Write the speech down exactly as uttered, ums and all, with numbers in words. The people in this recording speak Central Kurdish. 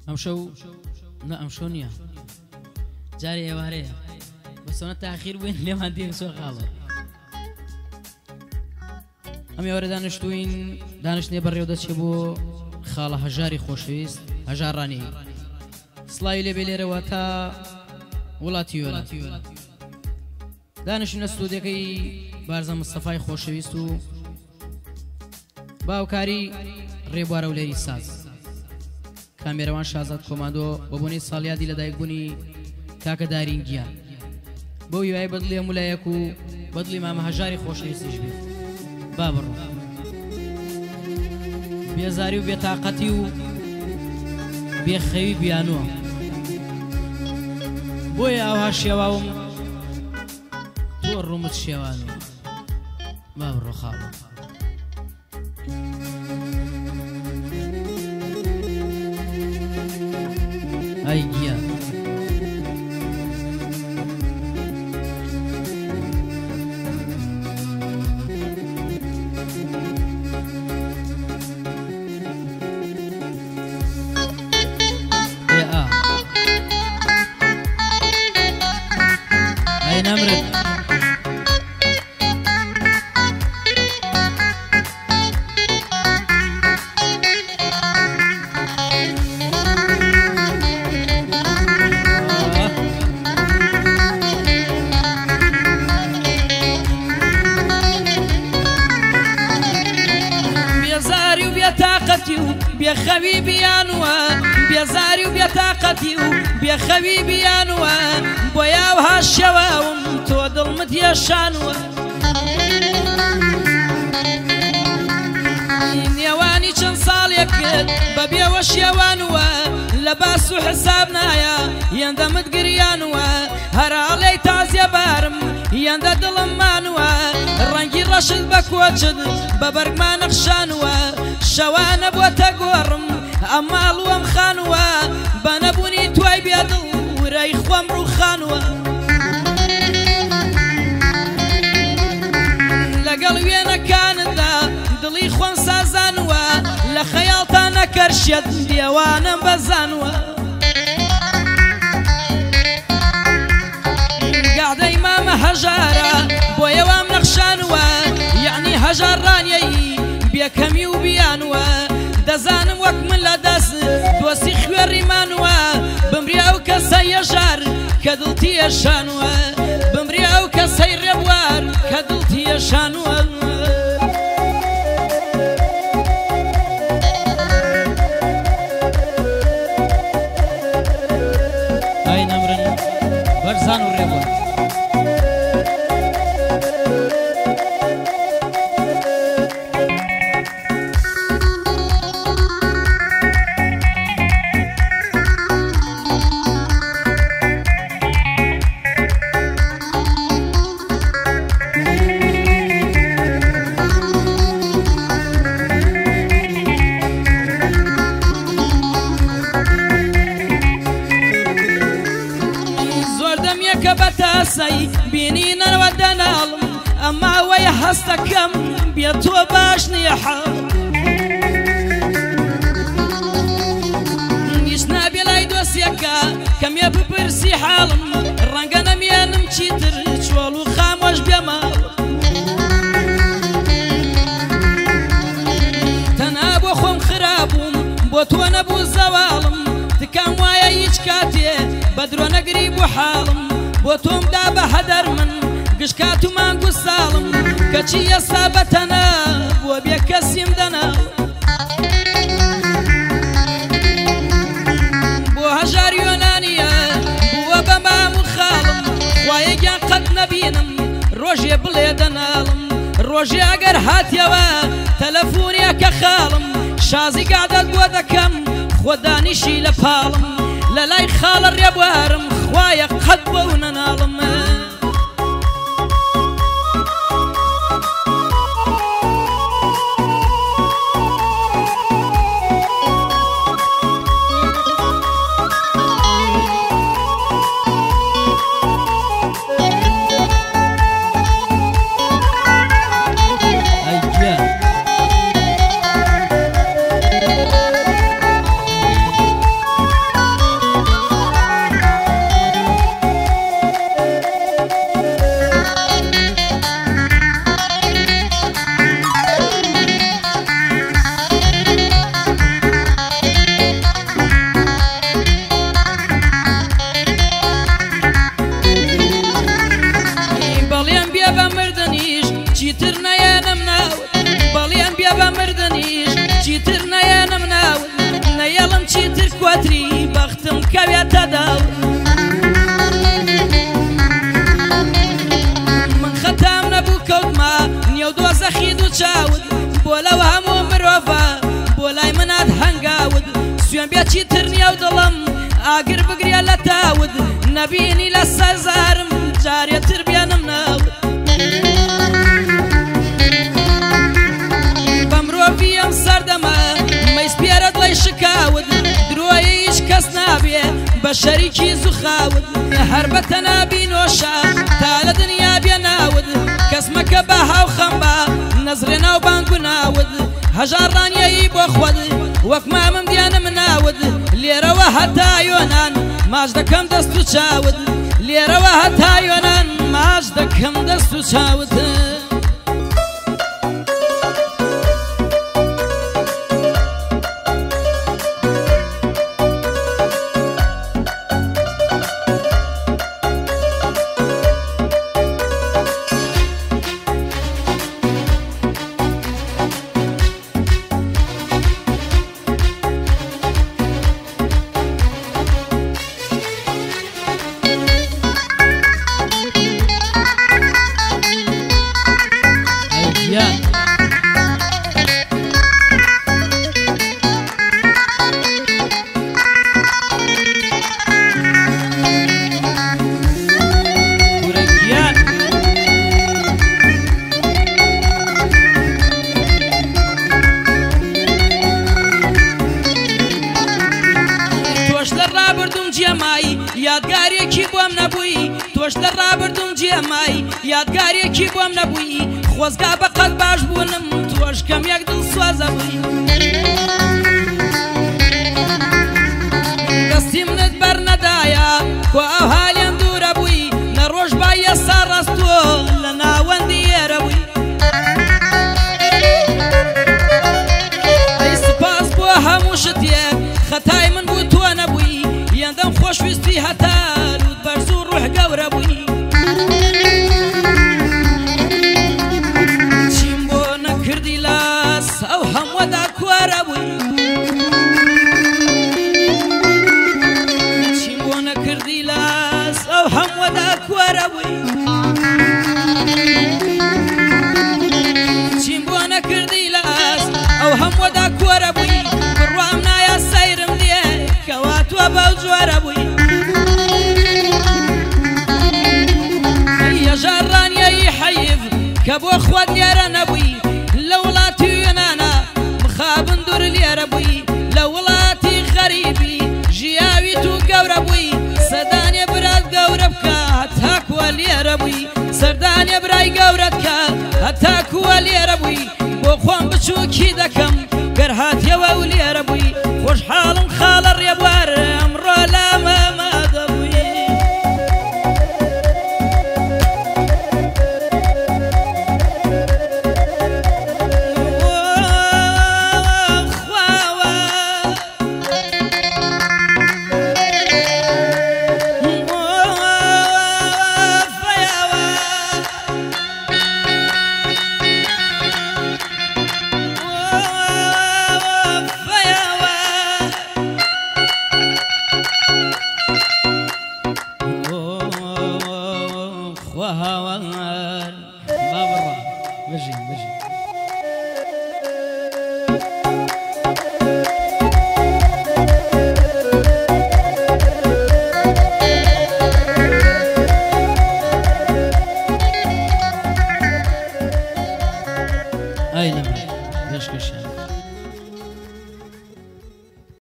ام شو نا ام شو نيا جاري اواري بس انا تاخير وين ليه ما عندي سو خاله ام يوري دانشتوين دانشني بريو دچ بو خاله هجاري خوشويست هجاراني سلاي لي بيلي رواتا ولاتيولا دانش نستوديو كي بارزه مصطفى خوشويست باوكاري ريبوارو ليري ساز كاميروان شازاد كوماندو ببوني ساليادي لدايك بوني كاكا دارين جيان بو يوعي بدلي مولايكو بدلي ما مهجاري خوشويستيش بي بابرو بيزاري وبيطاقتي و بيخوي بيانو بويا اوها شيواهم تورو متشيوانو بابرو خالو اي جيان بيخوي بيانوا بيزاري وبيطاقتي بيخوي بيانوا بويا وهالشواوم تودل متيشانوا نيواني چن صال يكد ببيا وشيوانوا لباسو حسابنا يا يندمت قريانوا هرالي تازيا بارم يند دلمانوا رنجي رشد بكوچد ببرق ما نخشانوا شوان بوتقورم امال وام خانوا بنبوني توي بيدل وراي خوام رو خانوا لقل وين كان دا دلي خوان سازانوا لخيالتانا كرشد ديوانا بزانوا قاعد امام هجارة بويا وام نخشانوا يعني هجراني بيكمي وبيانوا دزانم وك من لدس دوسي خويري مانوا بمري او كسي يجار كدلتي يشانوا بمري او كسي ربوار كدلتي يشانوا اي نمرن برزانو ربوار بتاسي بينينا ودنا اما ويا هستكم بيتو باش نيحل يشنا بلاي دوسيكا كم يا ببرسي حالم رنقنا ميانم تشيتر شوالو خاموش بيمال تنابو خوم خرابوم بوتوانا بو زوالم تكام وايا يشكاتي بدرونا قريب وحالم بوتوم دابا هدر من قشكاتو مانقو سالم كچي يصابتنا وبيا كسيم دنا بو هجار يونانيا بو بما مخالم وايجا قد نبينم روجي بليدنالم روجي اگر هاتيوا تلفوني كخالم شازي قاعدة بودكم خوداني شي لفالم للاي خال الربوارم خوايا قد بونا نالم دەمبێتی ترنیە و دڵم ئاگر بگرێ لە تاود نەبینی لە سەرزارم جارێتر بێنم ناود بەمرۆڤی ئەم سەردەمە مەیسپێرە دڵی شکاود درۆیە هیچ کەس نابێ بە شەریکی زوخاود هەر بە تەنابی نۆشە تا لە دنیا بێ ناود کەس مەکە بە هاو خەمبا نەزرێ ناو بانگ و ناود هەژار ڕانیایی بۆ خۆت وەک مامم دیانم ناود لێرەوە هەتا یۆنان ماچ دەکەم دەست و چاود لێرەوە هەتا یۆنان ماچ دەکەم دەست و چاود یادگارێکی بۆم نەبووی تۆش لە ڕابردوم جێمای یادگارێکی بۆم نەبووی خۆزگا بەقەت باش بوونم تۆش کەم یەک دڵسوازە بووی دەستی منت بەرنەدایە کۆ ئەو حالێم دوورە بووی نەڕۆژ بایە ساڕاستۆ لە ناوەندی ئێرە بووی ئەی سپاس بۆ هەموو شتێک خەتای من بوو تۆ نەبووی یەندەم خۆشویستی هەتار و بەرز و ڕوح گەورە بووی چیم بۆ نەکردی لاس ئەو هەمووەدا کوارە بووی چیم بۆ نەکردی لاس ئەو هەمووەدا کوارە بووی چیم بۆ نەکردی لاس ئەو هەمووەدا کوارە بووی بڕوام نایە سەیرم لێ کەوا تۆ بەو جوارە بووی هەژار ڕانیایی حەیف کە بۆ خۆت لێرە نەبووی لە وڵاتی یۆنانە مخابن دوور لێرە بووی لە وڵاتی غەریبی ژیاوی تو گەورە بووی سەردانێ برات گەورە بکە هەتا کووە لێرە بووی سەردانێ برای گەورەت کە هەتا کووە لێرە بووی بۆ خۆم بچووکی دەکەم گەر هاتیەوە و لێرە بووی خۆشحاڵم خاڵە ڕێبوار ئەمڕۆ لامەمە دەبووی هاوار بابڕە بژین بژین